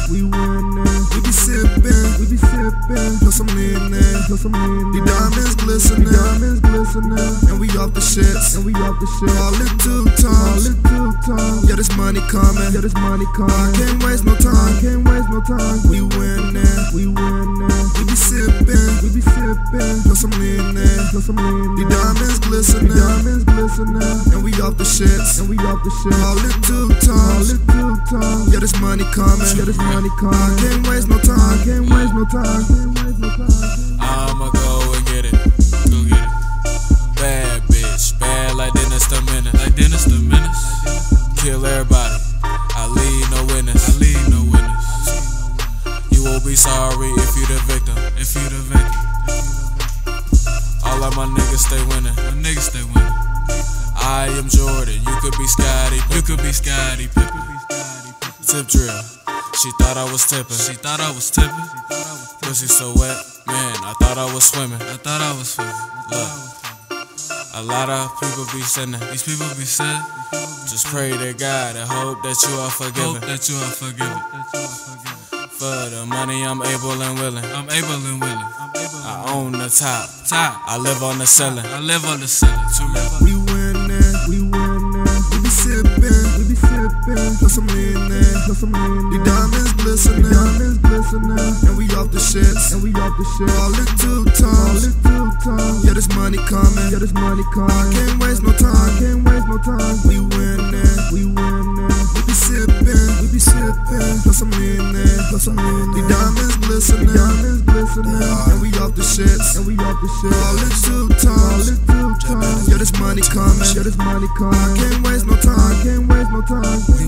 we winnin'. We be sippin', put some lean in. The diamonds glistening, and we off the shits, Call it two times, yeah, this money coming, I can't waste no time, We winnin', we be sippin', put some lean in. The diamonds glistening, and we off the shits, Call it two times, yeah, this money coming, I can't waste no time, I'ma go and get it, Bad bitch, bad like Dennis the Menace, Kill everybody, I leave no witness, You will be sorry if you the victim, All of my niggas stay winning, I am Jordan, you could be Scotty, Tip drill, she thought I was tipping, Pussy so wet, man, I thought I was swimming, Look, a lot of people be sinning, just pray to God and hope that you are forgiven, For the money I'm able and willing, I own the top, I live on the ceiling, TooReal. We winnin', we be sippin', put some lean in. The diamonds glistening, and we off the shits, Call it two times, yeah, this money coming, I can't waste no time, We winnin', we be sippin', put some lean in. The diamonds glistening, and we off the shits, Call it two times, yeah, this money coming, I can't waste no time, We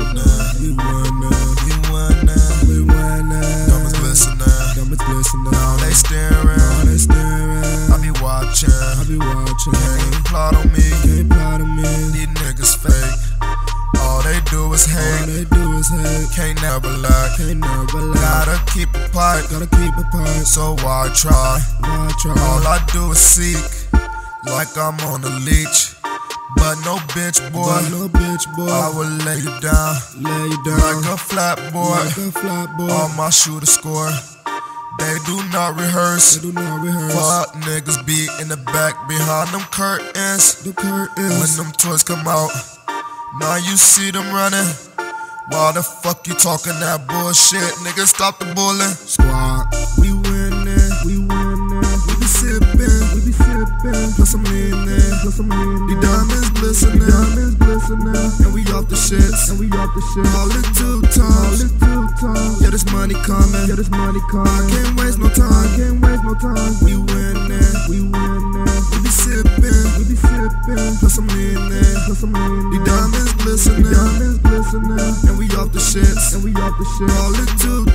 winnin', Diamonds glistening, now they staring, I be watching, Can't even plot on me, These niggas fake, all they do is hate, Can't never lie, Gotta keep a pipe, so why try? All I do is seek, like I'm on a leech. But no bitch boy, I will lay you down, like a flat boy, all my shooters score. They do not rehearse, Fuck niggas be in the back behind them curtains, When them toys come out, now you see them running. Why the fuck you talking that bullshit? Nigga, stop the bullying. Squad, we winnin', we be sippin', put some lean in. The diamonds glistening, and we off the shits, Call it two times, yeah, this money coming, I can't waste no time, We winnin', we be sippin', put some lean in. The diamonds glistening, and we off the shits, Call it two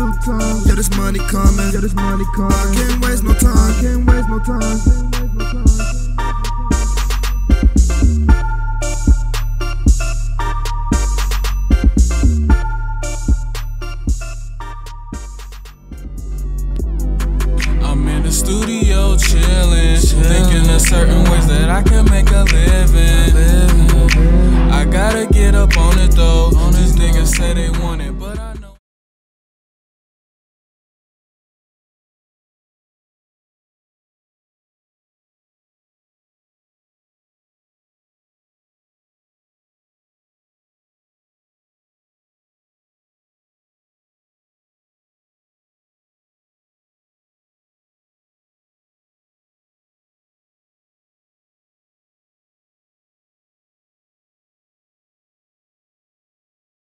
times, yeah, this money coming, I can't waste no time,